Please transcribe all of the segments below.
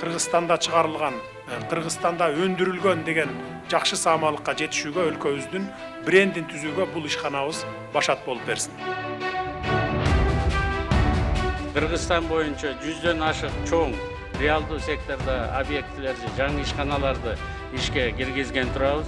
Кыргызстанда чыгарылган, Кыргызстанда өндүрүлгөн деген жакшы саамалыкка жетишүүгө өлкөбүздүн брендин түзүүгө бул ишканабыз башат болуп берсин. Кыргызстан боюнча 100дөн ашык чоң реалдуу секторда объектилерди, жаңы ишканаларды ишке киргизген турабыз.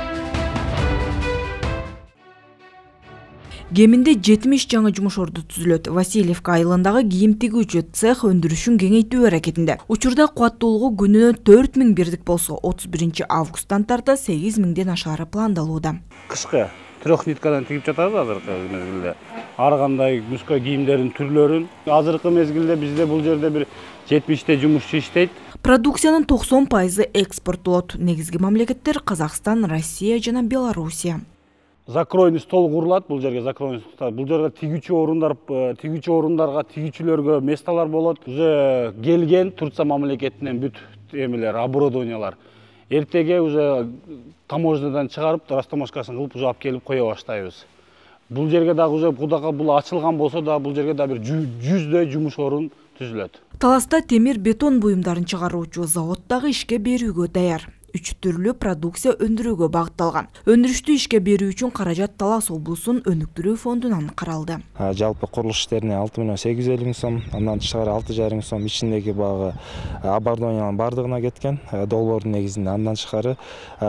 Кеминде 70 жаңы жумуш орду түзүлөт. Васильевка айылындагы кийим тигүүчү цех өндүрүшүн кеңейтүү аракетинде. Учурда кубаттуулугу күнүнө 4000 бирдик болсо, 31 августтан тарта 8000ден ашаары пландалууда. Кышкы трехниткадан тигип жатабыз азыркы мезгилде. Ар кандай муска кийимдердин түрлөрүн. Азыркы мезгилде бизде бул жерде бир 70 жумушчу иштейт. Продукциянын 90% экспорттолот. Негизги мамлекеттер Казакстан, Россия жана Белоруссия. Закройный стол курулат бул жерге, закройный стол. Бул жерге тигүүчү орундарга, тигүүчүлөргө месталар болот. Уже келген Турция мамлекетинен бүт эмелер, оборудованиялар. Эртеге уже таможнядан чыгарып, растаможкасын кылып, уже алып келип кое баштайбыз. Бул жерге дагы уже бул ачылган болсо да, бул жерге дагы бир 100дөй жумуш орун түзүлөт. Таласта темир бетон буюмдарын чыгаруучу завод дагы ишке берүүгө даяр. 3 түрлүү продукция өндүрүүгө багытталган. Өндүрүштү ишке берүү үчүн каражат Талас облусунун өнүктүрүү фондунан каралды. Жалпы курулуш иштерине 6.850 миң сом, андан тышкары 6,5 миң сом ичиндеги багы оборудованиянын бардыгына кеткен. Долбоордун негизинде андан тышкары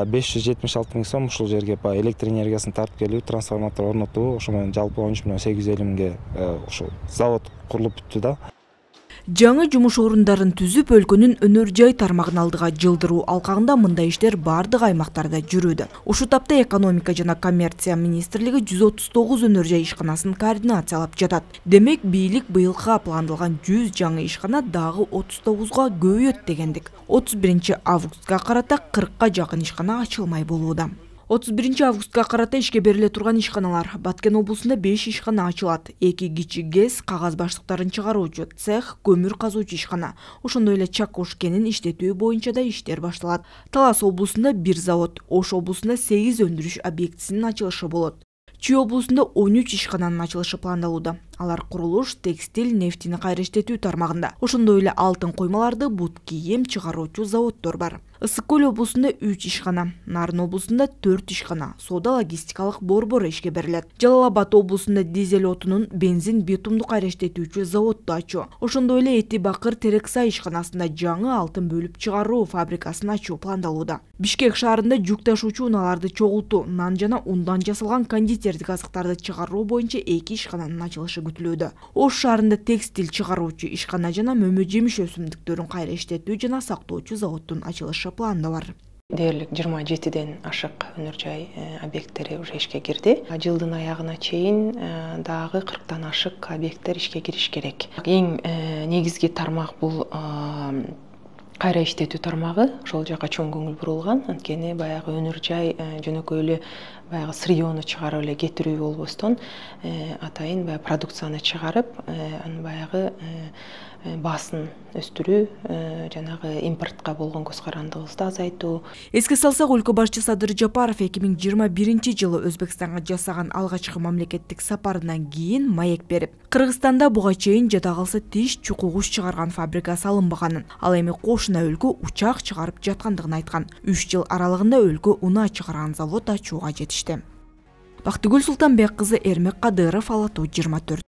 576 миң сом ушул жерге электр энергиясын тартып келүү, трансформатор орнотуу, ошо менен жалпы 13.850 миңге ушул завод курулуп бүттү да. Жаңы жумуш орундарын түзүп, өлкөнүн өнөр жай тармагын алдыга жылдыруу алкагында мындай иштер бардык аймактарда жүрүүдө. Ушул тапта экономика жана коммерция министрлиги 139 өнөр жай ишканасын координациялап жатат. Демек, бийлик быйылга пландалган 100 жаңы ишкана дагы 39га көбөйөт дегендик. 31 августка карата 40ка жакын ишкана ачылмай болууда. 31 августка карата ишке бериле турган ишканалар: Баткен облусунда 5 ишкана ачылат. 2 кичи ГЭС кагаз баштыктарын чыгаруучу цех, көмүр казуучу ишкана. Ошондой эле Чакош кенин иштетүү боюнча да иштер башталат. Талас облусунда 1 завод, Ош облусунда 8 өндүрүш объектисинин ачылышы болот. Чүй облусунда 13 ишкананын ачылышы пландалууда. Алар курулуш, текстиль, нефтини кайра иштетүү тармагында. Ошондой эле алтын коймаларды бут кийим чыгаруучу заводдор бар. Ысык Көл облусунда 3 ишкана, Нарын облусунда 4 ишкана, соода логистикалык борбор ишке берилет. Жалал Абад облусунда дизель отунун, бензин, битумду кайра иштетүүчү заводду ачуу. Ошондой эле Эти Бакыр Терексай ишканасында жаңы алтын бөлүп чыгаруу фабрикасын ачуу пландалууда. Бишкек шаарында жүк ташуучу унааларды чогултуу, нан жана ундан жасалган кондитердик азыктарды чыгаруу боюнча 2 ишкананын ачылышы күтүлүүдө. Ош шаарында текстиль чыгаруучу ишкана жана мөмө жемиш өсүмдүктөрүн кайра иштетүү жана сактоочу заводдун ачылышы планда бар. Дээрлик 27ден ашык өнөр жай объекттери уже ишке кирди. Жылдын аягына чейин дагы 40тан ашык объекттер ишке кириш керек. Эң негизги тармак бул кайра иштетүү тармагы. Ошол жака чоң көңүл бурулган. Анткени баягы өнөр жай жөнөкөй эле баягы сырьёну чыгарып эле кетирүү болбостон, атайын баягы продукцияны чыгарып, анын баягы баасын өстүрүү, жанагы импортко болгон көз карандыгыбызды азайтуу. Эске салсак, өлкө башчысы Садыр Жапаров 2021 жылы Өзбекстанга жасаган алгачкы мамлекеттик сапарынан кийин маек берип, Кыргызстанда буга чейин жада калса тиш чукугуш чыгарган фабрика салынбаганын, ал эми кошуна өлкө учак чыгарып жаткандыгын айткан. 3 жыл аралыгында өлкө унаа чыгарган завод ачууга жетишти. Бактыгүл Султанбек кызы, Эрмек Кадыров, Ала Тоо 24.